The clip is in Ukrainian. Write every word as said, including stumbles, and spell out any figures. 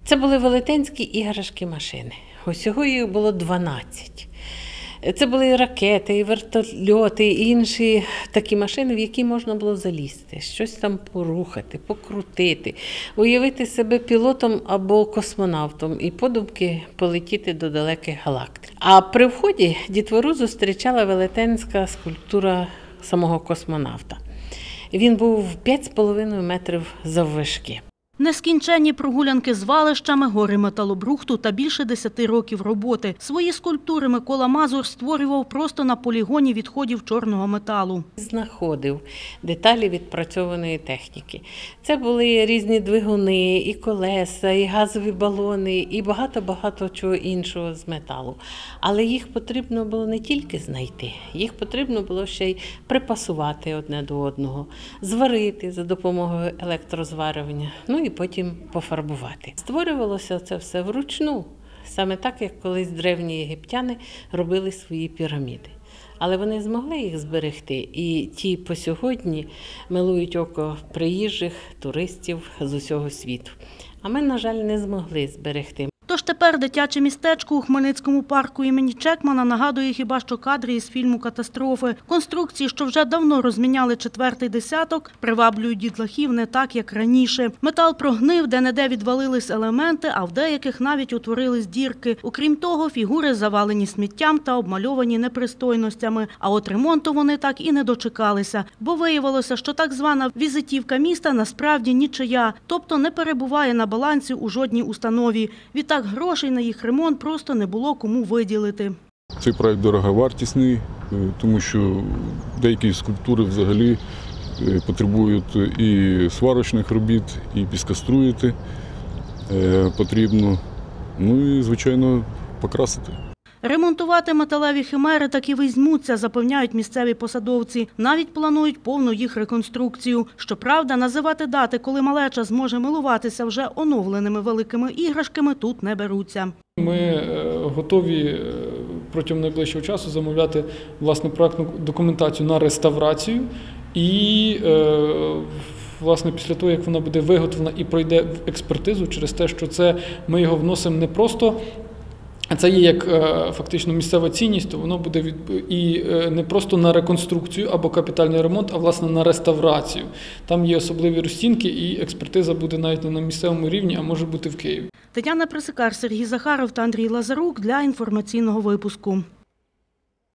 Це були велетенські іграшки-машини. Усього їх було дванадцять. Це були і ракети, і вертольоти, і інші такі машини, в які можна було залізти, щось там порухати, покрутити, уявити себе пілотом або космонавтом і подумки полетіти до далеких галактик. А при вході дітвору зустрічала велетенська скульптура самого космонавта. Він був п'ять з половиною метрів заввишки. Нескінченні прогулянки звалищами, гори металобрухту та більше десяти років роботи. Свої скульптури Микола Мазур створював просто на полігоні відходів чорного металу. Знаходив деталі відпрацьованої техніки. Це були різні двигуни, і колеса, і газові балони, і багато-багато чого іншого з металу. Але їх потрібно було не тільки знайти, їх потрібно було ще й припасувати одне до одного, зварити за допомогою електрозварювання. Ну і потім пофарбувати. Створювалося це все вручну, саме так, як колись древні єгиптяни робили свої піраміди. Але вони змогли їх зберегти, і ті по сьогодні милують око приїжджих, туристів з усього світу. А ми, на жаль, не змогли зберегти. Тож тепер дитяче містечко у Хмельницькому парку імені Чекмана нагадує хіба що кадри із фільму «Катастрофи». Конструкції, що вже давно розміняли четвертий десяток, приваблюють дітлахів не так, як раніше. Метал прогнив, де-не-де відвалились елементи, а в деяких навіть утворились дірки. Окрім того, фігури завалені сміттям та обмальовані непристойностями. А от ремонту вони так і не дочекалися. Бо виявилося, що так звана візитівка міста насправді нічия, тобто не перебуває на балансі у жодній установі. Відтак грошей на їх ремонт просто не було кому виділити. Цей проект дороговартісний, тому що деякі скульптури взагалі потребують і сварочних робіт, і піскоструїти потрібно, ну і, звичайно, покрасити. Ремонтувати металеві химери таки візьмуться, запевняють місцеві посадовці. Навіть планують повну їх реконструкцію. Щоправда, називати дати, коли малеча зможе милуватися вже оновленими великими іграшками, тут не беруться. Ми готові протягом найближчого часу замовляти власне проектну документацію на реставрацію і власне після того, як вона буде виготовлена і пройде в експертизу, через те, що це ми його вносимо не просто. Це є як фактично місцева цінність, то воно буде від... і не просто на реконструкцію або капітальний ремонт, а власне на реставрацію. Там є особливі розцінки і експертиза буде навіть не на місцевому рівні, а може бути в Києві. Тетяна Присикар, Сергій Захаров та Андрій Лазарук для інформаційного випуску.